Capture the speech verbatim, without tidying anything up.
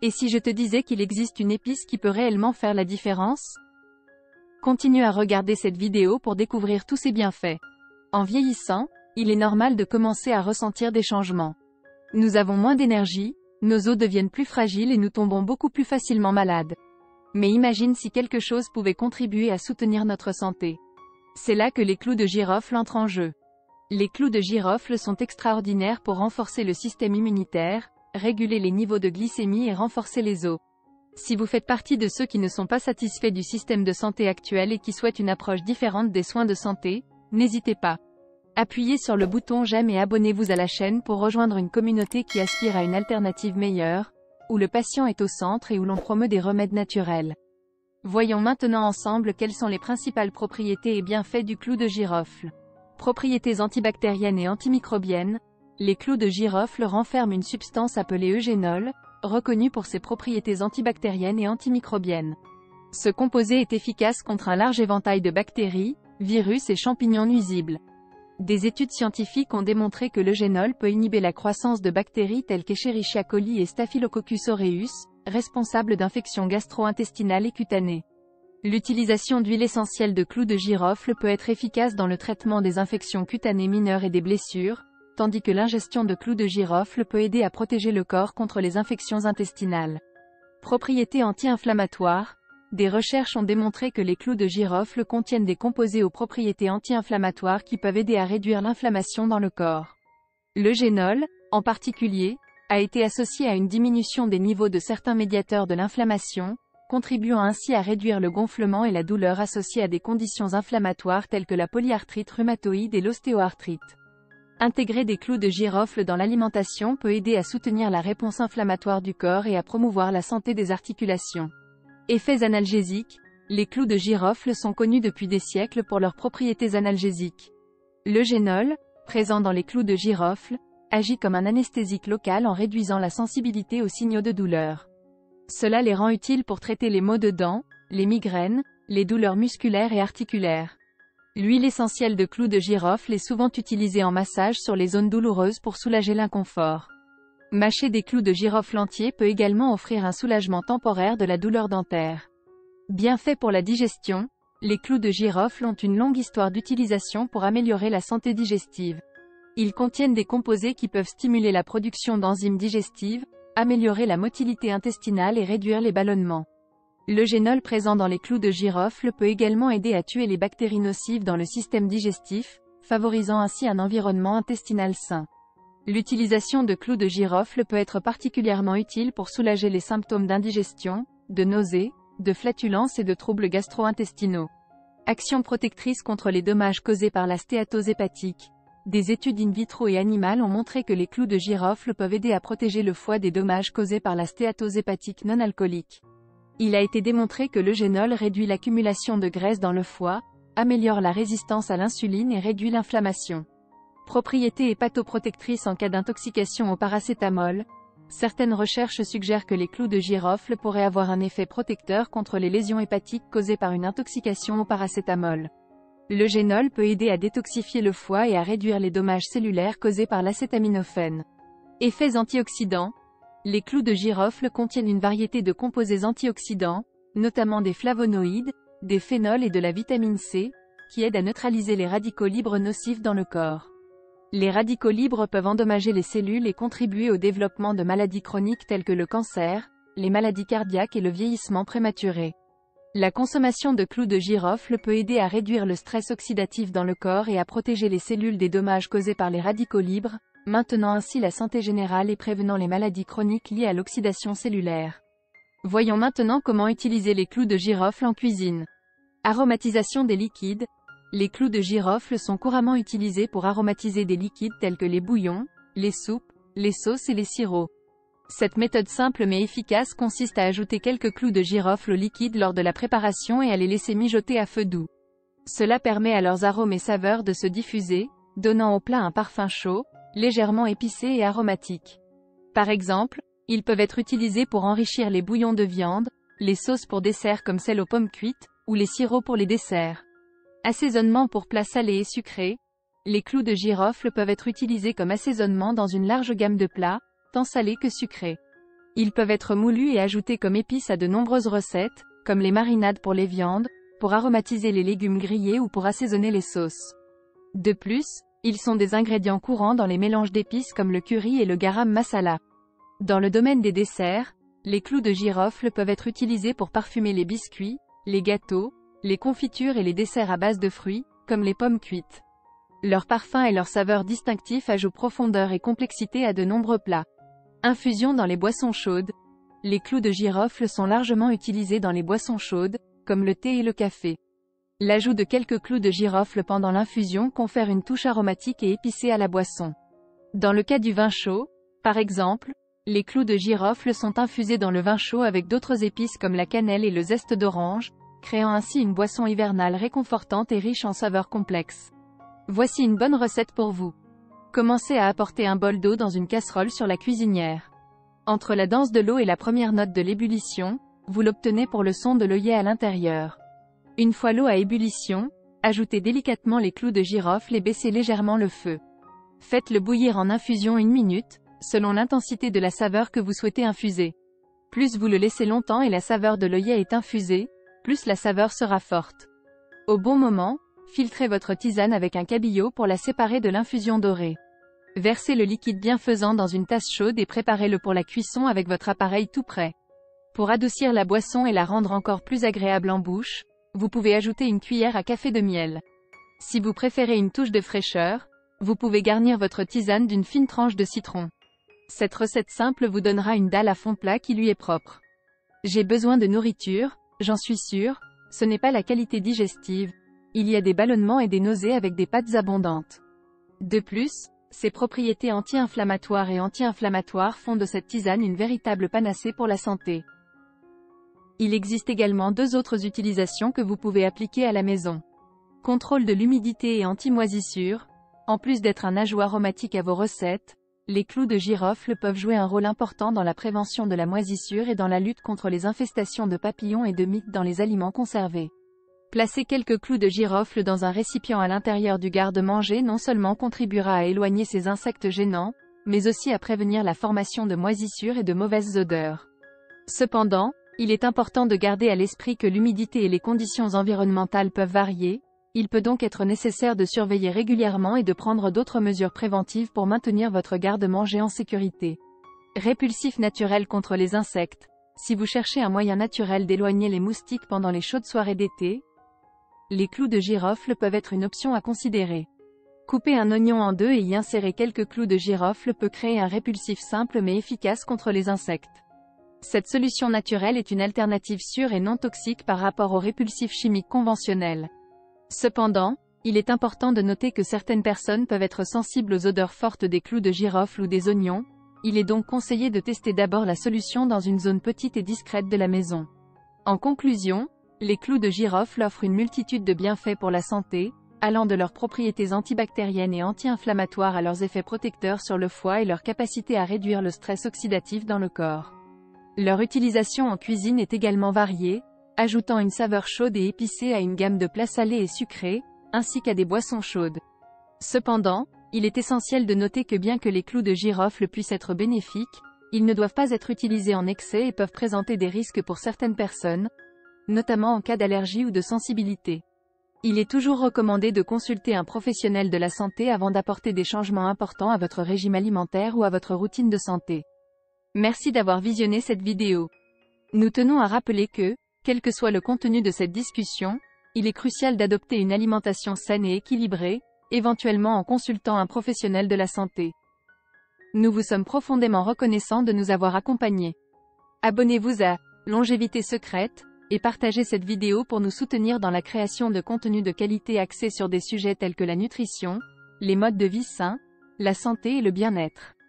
Et si je te disais qu'il existe une épice qui peut réellement faire la différence? Continue à regarder cette vidéo pour découvrir tous ses bienfaits. En vieillissant, il est normal de commencer à ressentir des changements. Nous avons moins d'énergie, nos os deviennent plus fragiles et nous tombons beaucoup plus facilement malades. Mais imagine si quelque chose pouvait contribuer à soutenir notre santé. C'est là que les clous de girofle entrent en jeu. Les clous de girofle sont extraordinaires pour renforcer le système immunitaire, réguler les niveaux de glycémie et renforcer les os. Si vous faites partie de ceux qui ne sont pas satisfaits du système de santé actuel et qui souhaitent une approche différente des soins de santé, n'hésitez pas. Appuyez sur le bouton j'aime et abonnez-vous à la chaîne pour rejoindre une communauté qui aspire à une alternative meilleure, où le patient est au centre et où l'on promeut des remèdes naturels. Voyons maintenant ensemble quelles sont les principales propriétés et bienfaits du clou de girofle. Propriétés antibactériennes et antimicrobiennes. Les clous de girofle renferment une substance appelée eugénol, reconnue pour ses propriétés antibactériennes et antimicrobiennes. Ce composé est efficace contre un large éventail de bactéries, virus et champignons nuisibles. Des études scientifiques ont démontré que l'eugénol peut inhiber la croissance de bactéries telles qu'Escherichia coli et Staphylococcus aureus, responsables d'infections gastro-intestinales et cutanées. L'utilisation d'huile essentielle de clou de girofle peut être efficace dans le traitement des infections cutanées mineures et des blessures, tandis que l'ingestion de clou de girofle peut aider à protéger le corps contre les infections intestinales. Propriétés anti-inflammatoires. Des recherches ont démontré que les clous de girofle contiennent des composés aux propriétés anti-inflammatoires qui peuvent aider à réduire l'inflammation dans le corps. L'eugénol, en particulier, a été associé à une diminution des niveaux de certains médiateurs de l'inflammation, contribuant ainsi à réduire le gonflement et la douleur associés à des conditions inflammatoires telles que la polyarthrite rhumatoïde et l'ostéoarthrite. Intégrer des clous de girofle dans l'alimentation peut aider à soutenir la réponse inflammatoire du corps et à promouvoir la santé des articulations. Effets analgésiques. Les clous de girofle sont connus depuis des siècles pour leurs propriétés analgésiques. L'eugénol, présent dans les clous de girofle, agit comme un anesthésique local en réduisant la sensibilité aux signaux de douleur. Cela les rend utiles pour traiter les maux de dents, les migraines, les douleurs musculaires et articulaires. L'huile essentielle de clou de girofle est souvent utilisée en massage sur les zones douloureuses pour soulager l'inconfort. Mâcher des clous de girofle entiers peut également offrir un soulagement temporaire de la douleur dentaire. Bienfaits pour la digestion. Les clous de girofle ont une longue histoire d'utilisation pour améliorer la santé digestive. Ils contiennent des composés qui peuvent stimuler la production d'enzymes digestives, améliorer la motilité intestinale et réduire les ballonnements. L'eugénol présent dans les clous de girofle peut également aider à tuer les bactéries nocives dans le système digestif, favorisant ainsi un environnement intestinal sain. L'utilisation de clous de girofle peut être particulièrement utile pour soulager les symptômes d'indigestion, de nausées, de flatulence et de troubles gastro-intestinaux. Action protectrice contre les dommages causés par la stéatose hépatique. Des études in vitro et animales ont montré que les clous de girofle peuvent aider à protéger le foie des dommages causés par la stéatose hépatique non alcoolique. Il a été démontré que l'eugénol réduit l'accumulation de graisse dans le foie, améliore la résistance à l'insuline et réduit l'inflammation. Propriétés hépatoprotectrices en cas d'intoxication au paracétamol. Certaines recherches suggèrent que les clous de girofle pourraient avoir un effet protecteur contre les lésions hépatiques causées par une intoxication au paracétamol. L'eugénol peut aider à détoxifier le foie et à réduire les dommages cellulaires causés par l'acétaminophène. Effets antioxydants. Les clous de girofle contiennent une variété de composés antioxydants, notamment des flavonoïdes, des phénols et de la vitamine C, qui aident à neutraliser les radicaux libres nocifs dans le corps. Les radicaux libres peuvent endommager les cellules et contribuer au développement de maladies chroniques telles que le cancer, les maladies cardiaques et le vieillissement prématuré. La consommation de clous de girofle peut aider à réduire le stress oxydatif dans le corps et à protéger les cellules des dommages causés par les radicaux libres, maintenant ainsi la santé générale et prévenant les maladies chroniques liées à l'oxydation cellulaire. Voyons maintenant comment utiliser les clous de girofle en cuisine. Aromatisation des liquides. Les clous de girofle sont couramment utilisés pour aromatiser des liquides tels que les bouillons, les soupes, les sauces et les sirops. Cette méthode simple mais efficace consiste à ajouter quelques clous de girofle au liquide lors de la préparation et à les laisser mijoter à feu doux. Cela permet à leurs arômes et saveurs de se diffuser, donnant au plat un parfum chaud, légèrement épicé et aromatique. Par exemple, ils peuvent être utilisés pour enrichir les bouillons de viande, les sauces pour dessert comme celles aux pommes cuites, ou les sirops pour les desserts. Assaisonnement pour plats salés et sucrés. Les clous de girofle peuvent être utilisés comme assaisonnement dans une large gamme de plats, tant salés que sucrés. Ils peuvent être moulus et ajoutés comme épices à de nombreuses recettes, comme les marinades pour les viandes, pour aromatiser les légumes grillés ou pour assaisonner les sauces. De plus, ils sont des ingrédients courants dans les mélanges d'épices comme le curry et le garam masala. Dans le domaine des desserts, les clous de girofle peuvent être utilisés pour parfumer les biscuits, les gâteaux, les confitures et les desserts à base de fruits, comme les pommes cuites. Leur parfum et leur saveur distinctifs ajoutent profondeur et complexité à de nombreux plats. Infusion dans les boissons chaudes. Les clous de girofle sont largement utilisés dans les boissons chaudes, comme le thé et le café. L'ajout de quelques clous de girofle pendant l'infusion confère une touche aromatique et épicée à la boisson. Dans le cas du vin chaud, par exemple, les clous de girofle sont infusés dans le vin chaud avec d'autres épices comme la cannelle et le zeste d'orange, créant ainsi une boisson hivernale réconfortante et riche en saveurs complexes. Voici une bonne recette pour vous. Commencez à apporter un bol d'eau dans une casserole sur la cuisinière. Entre la danse de l'eau et la première note de l'ébullition, vous l'obtenez pour le son de l'œillet à l'intérieur. Une fois l'eau à ébullition, ajoutez délicatement les clous de girofle et baissez légèrement le feu. Faites-le bouillir en infusion une minute, selon l'intensité de la saveur que vous souhaitez infuser. Plus vous le laissez longtemps et la saveur de l'œillet est infusée, plus la saveur sera forte. Au bon moment, filtrez votre tisane avec un cabillaud pour la séparer de l'infusion dorée. Versez le liquide bienfaisant dans une tasse chaude et préparez-le pour la cuisson avec votre appareil tout prêt. Pour adoucir la boisson et la rendre encore plus agréable en bouche, vous pouvez ajouter une cuillère à café de miel. Si vous préférez une touche de fraîcheur, vous pouvez garnir votre tisane d'une fine tranche de citron. Cette recette simple vous donnera une dalle à fond plat qui lui est propre. J'ai besoin de nourriture, j'en suis sûr, ce n'est pas la qualité digestive. Il y a des ballonnements et des nausées avec des pâtes abondantes. De plus, ses propriétés anti-inflammatoires et anti-inflammatoires font de cette tisane une véritable panacée pour la santé. Il existe également deux autres utilisations que vous pouvez appliquer à la maison. Contrôle de l'humidité et anti-moisissure. En plus d'être un ajout aromatique à vos recettes, les clous de girofle peuvent jouer un rôle important dans la prévention de la moisissure et dans la lutte contre les infestations de papillons et de mites dans les aliments conservés. Placer quelques clous de girofle dans un récipient à l'intérieur du garde-manger non seulement contribuera à éloigner ces insectes gênants, mais aussi à prévenir la formation de moisissures et de mauvaises odeurs. Cependant, il est important de garder à l'esprit que l'humidité et les conditions environnementales peuvent varier, il peut donc être nécessaire de surveiller régulièrement et de prendre d'autres mesures préventives pour maintenir votre garde-manger en sécurité. Répulsif naturel contre les insectes. Si vous cherchez un moyen naturel d'éloigner les moustiques pendant les chaudes soirées d'été, les clous de girofle peuvent être une option à considérer. Couper un oignon en deux et y insérer quelques clous de girofle peut créer un répulsif simple mais efficace contre les insectes. Cette solution naturelle est une alternative sûre et non toxique par rapport aux répulsifs chimiques conventionnels. Cependant, il est important de noter que certaines personnes peuvent être sensibles aux odeurs fortes des clous de girofle ou des oignons. Il est donc conseillé de tester d'abord la solution dans une zone petite et discrète de la maison. En conclusion, les clous de girofle offrent une multitude de bienfaits pour la santé, allant de leurs propriétés antibactériennes et anti-inflammatoires à leurs effets protecteurs sur le foie et leur capacité à réduire le stress oxydatif dans le corps. Leur utilisation en cuisine est également variée, ajoutant une saveur chaude et épicée à une gamme de plats salés et sucrés, ainsi qu'à des boissons chaudes. Cependant, il est essentiel de noter que bien que les clous de girofle puissent être bénéfiques, ils ne doivent pas être utilisés en excès et peuvent présenter des risques pour certaines personnes, notamment en cas d'allergie ou de sensibilité. Il est toujours recommandé de consulter un professionnel de la santé avant d'apporter des changements importants à votre régime alimentaire ou à votre routine de santé. Merci d'avoir visionné cette vidéo. Nous tenons à rappeler que, quel que soit le contenu de cette discussion, il est crucial d'adopter une alimentation saine et équilibrée, éventuellement en consultant un professionnel de la santé. Nous vous sommes profondément reconnaissants de nous avoir accompagnés. Abonnez-vous à Longévité Secrète, et partagez cette vidéo pour nous soutenir dans la création de contenus de qualité axés sur des sujets tels que la nutrition, les modes de vie sains, la santé et le bien-être.